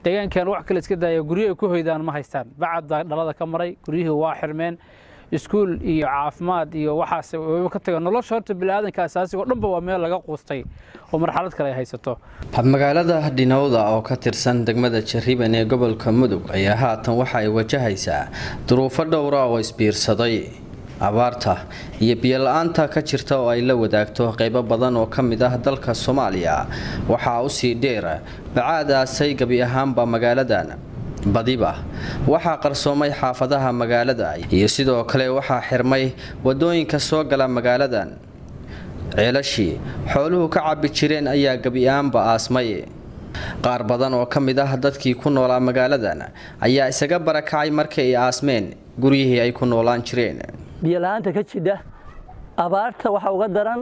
deegaankan wax kale iska daaya guriyo ay ku hoydaan ma haystaan bacad dhalada ka maray guriyuhu waa xirmeen iskuul iyo caafimaad iyo waxaas ka taga nolosha horta bilaadanka asaasiga oo dhanba waa meel laga quustay oo marxalad kale ay haysato magaalada Dhinowda oo ka tirsan degmada Jariban ee gobolka Mudug ayaa haatan waxa ay wajahaysaa duruufo dhowr ah oo isbiirsaday abaarta iyo biyo la'aanta ka jirta oo ay la wadaagto qaybo badan oo kamid ah dalka Soomaaliya waxa uu sii dheer bacaadaasay gabi ahaanba magaaladan badiba waxa qarsoomay xaafadaha magaalada iyo sidoo kale waxa xirmay wadooyinka soo gala magaaladan ceelashii xooluhu ka cabi jireen ayaa gabi ahaanba aasmay qaar badan oo kamid ah dadkii ku noolaa magaaladan ayaa isaga barakacay markay ay aasmeen guriyihii ay ku noolaan jireen biyo la'aanta ka jidha abaarta waxa uga daran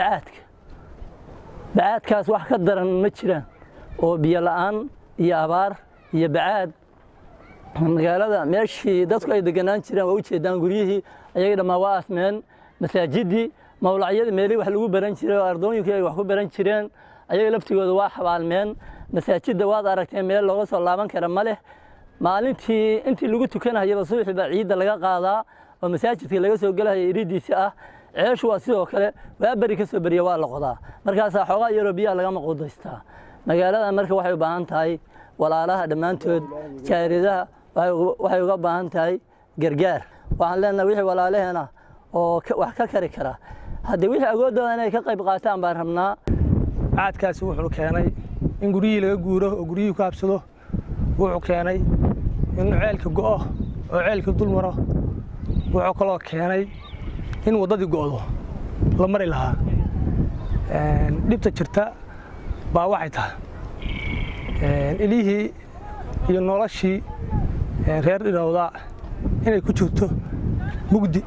bacaadkaas wax ka daran ma jiraan oo biyo la'aan iyo abaar iyo bacaad magaalada meeshii dadku ay deganaan jireen waa u jeedaan guriyihii ayaga dhammaan waa aasmeen masaajidii mawlacyada meelihii wax lagu baran jiray oo ardooyinkii ay wax ku baran jireen ayaga laftigooda waa xabaalmeen masaajidda waad aragteen meel looga soo laaban kara ma leh maalintii intii lagu tukanayaba subaxii baa ciidda laga qaadaa oo masaajidka laga soo galaya iridiisa ah ceeshu waa sidoo kale waa bari ka soo bariya waa la qodaa markaas xogaa yaro biyaha laga maqodaystaa magaalada marka waxay u baahan tahay walaalaha dhamaantood jaaridaha waxay uga baahan tahay gargaar waxaan leenahay wixii walaalaheena oo wax ka kari kara haddii wixii agoodooda inay ka qayb qaataan baan rabnaa caadkaasi wuxuu keenay in guriyihii laga guuro oo guriyihii ku habsado wuxuu keenay in ceelka go'o oo ceelka dul maro wuxuu kaloo keenay in wadadii go'do la mari lahaa dhibta jirta baa waxay tahay ilihii iyo noloshii reer Dhinowda inay ku jirto mugdi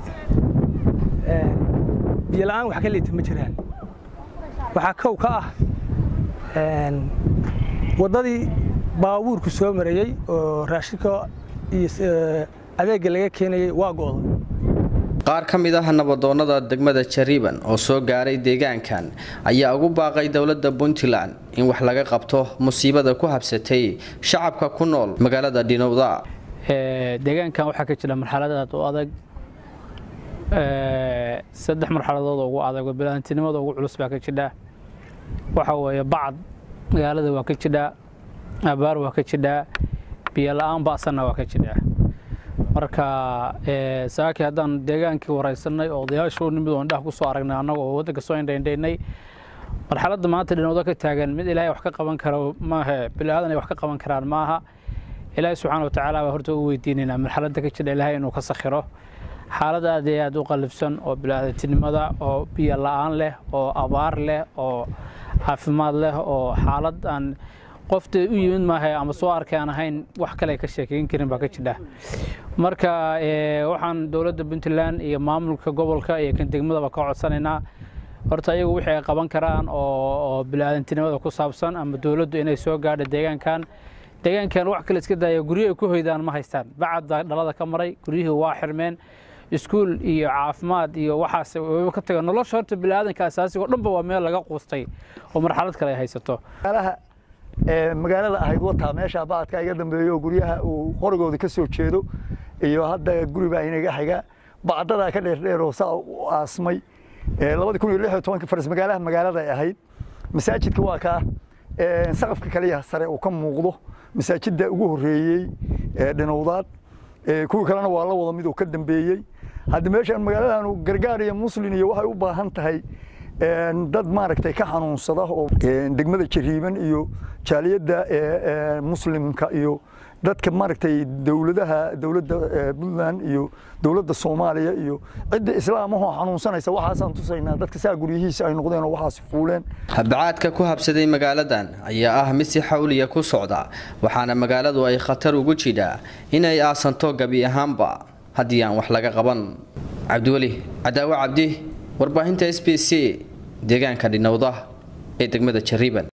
biyo la'aan wax ka liita ma jiraan waxa kow ka ah wadadii baabuurku soo marayay oo raashinka iyo adeega laga keenayay waa go'do qaar kamid ah nabadoonnada degmada Jariban oo soo gaaray deegaankan ayaa ugu baaqay dawladda Puntland in wax laga qabto musiibada ku habsatay shacabka ku nool magaalada Dhinowda deegaankan waxa ka jira marxalad aad u adag saddex marxaladood ugu adag oo bilaantinimada ugu culus baa ka jira waxa weeye bacad magaalada waa ka jira abaar waa ka jira biyo la'aan baasana waa ka jira marka saaki haddaan deegaankii waraysanay oo odayaashu nimid oo indhaha ku soo aragnay annaga oo waddanka soo indhaynay marxaladda maanta Dhinowda ka taagan mid ilaahay wax ka qaban karo maaha bilaadan ay wax ka qaban karaan maaha ilaahay subxaanahu wa tacaala baa horta u weydiinayna marxaladda ka jira ilaahay inuu ka sakhiro xaalad aad u qalifsan oo bilaadantinimada oo biyo la'aan leh oo abaar leh oo caafimaad leh oo xaalad aan qofta u yimid maahay ama soo arkay aan ahayn wax kale ka sheekeyn karin baa ka jira marka waxaan dawladda Puntland iyo maamulka gobolka iyo kan degmada ka codsanaynaa horta ayagu wixii ay qaban karaan oo bilaadantinimada ku saabsan ama dawladdu inay soo gaadho deegaankan wax kale iska daaya guriyo ay ku hoydaan ma haystaan bacad dhalada ka maray guriyuhu waa xirmeen iskuul iyo caafimaad iyo waxaas ka taga nolosha horta bilaadanka asaasiga oo dhanba waa meel laga quustay oo marxalad kale ay haysato magaalada ahayd wata meesha baadka iga dambeeyo guriyaha uu qorigooda ka soo jeedo iyo hadda guriga inaga xiga bacdada ka dheer oo saa aasmay 2016 faras magaalada ahayd masaajidka waa ka saqafka kaliya sare oo ka muuqdo masaajidda ugu horeeyay Dhinowdaad kuwa kalena waa la wada mid oo ka dambeeyay hadda meeshan magaaladan gargaar iyo muslim iyo waxay u baahan tahay dad maaragtay ka xanuunsada oo degmada Jariban iyo jaaliyada muslimka iyo dadka maaragtay dawladda Puntland iyo dawladda Soomaaliya iyo cidda islaamaha xanuunsanaysa waxaas aan tusaynaa dadka saa guriyihiisa ay noqdeen oo waxaas fuuleen habcaadka ku habsaday magaaladan ayaa ah mid si xawliya ku socda waxaana magaaladu ay khatar ugu jiraa inay aasanto gabi ahaanba haddii aan wax laga qaban Cabdiwali Cadaawa Cabdi warbaahinta SBC deegaanka Dhinowda ee degmada Jariban